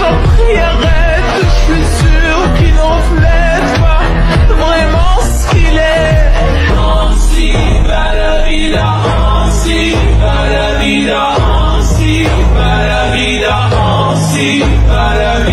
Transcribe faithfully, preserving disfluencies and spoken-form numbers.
et arrête, je suis sûr qu'il n'en reflète pas vraiment ce qu'il est. Ainsi va la vida, ainsi va la vida, ainsi va la vida, ainsi va la vida.